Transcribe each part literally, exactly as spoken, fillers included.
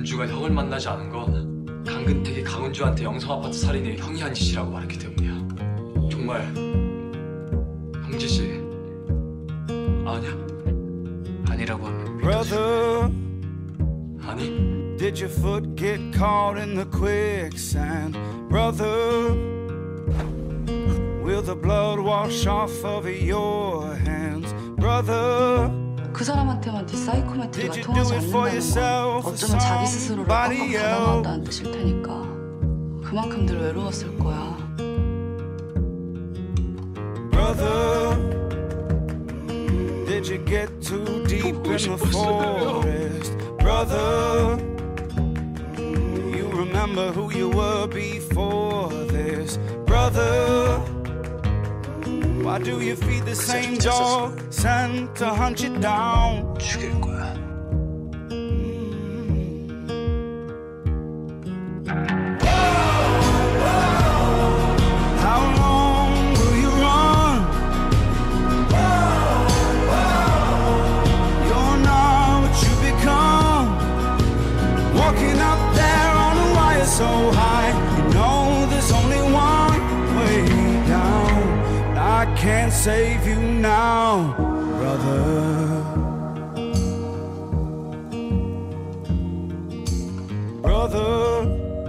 강은주가 형을 만나지 않은 건 강근택이 강은주한테 영성아파트 살인이 형이 한 짓이라고 말했기 때문이야. 정말 형지 씨 아니야? 아니라고 하면 믿어줘. 아니? Did your foot get caught in the quicksand, brother? Will the blood wash off of your hands, brother? 그 사람한테만 네 사이코메트리가 통하지 않는다는 건 어쩌면 자기 스스로를 꽉꽉 가담한다는 뜻일 테니까 그만큼들 외로웠을 거야. Brother, did you get too deep in the forest, brother? Do you remember who you were before this, brother? Why do you feed the same dog sent to hunt you down? 죽일 거야. How long will you run? You're not what you become. Walking up there on a wire so high, you know there's only one way down. I can't save you now, brother. Brother,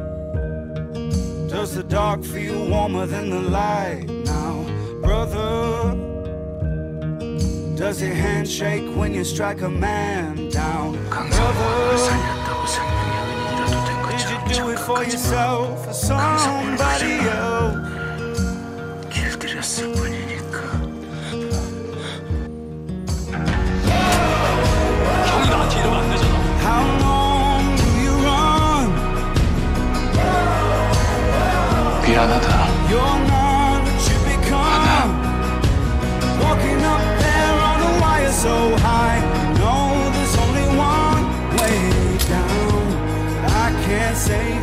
does the dark feel warmer than the light now, brother? Does your hand shake when you strike a man down, brother? Did you do it for yourself or somebody else? 길들였을 뿐이니까. 형이 나한테 이러면 안 되잖아. How long will you run? 미안하다. You're not what you become. Walking up there on a wire so high, you know there's only one way down. I can't save